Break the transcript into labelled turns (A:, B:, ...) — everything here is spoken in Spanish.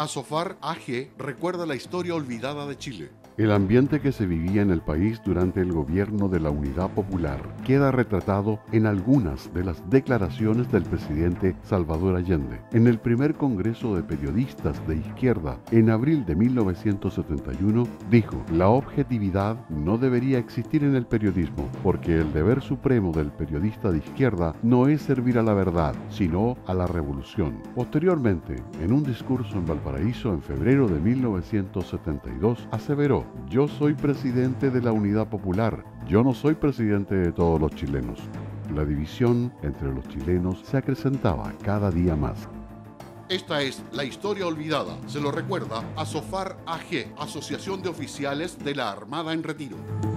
A: Asofar AG recuerda la historia olvidada de Chile.
B: El ambiente que se vivía en el país durante el gobierno de la Unidad Popular queda retratado en algunas de las declaraciones del presidente Salvador Allende. En el primer Congreso de Periodistas de Izquierda, en abril de 1971, dijo: "La objetividad no debería existir en el periodismo, porque el deber supremo del periodista de izquierda no es servir a la verdad, sino a la revolución". Posteriormente, en un discurso en Valparaíso en febrero de 1972, aseveró: "Yo soy presidente de la Unidad Popular, yo no soy presidente de todos los chilenos". La división entre los chilenos se acrecentaba cada día más.
A: Esta es la historia olvidada. Se lo recuerda Asofar AG, Asociación de Oficiales de la Armada en Retiro.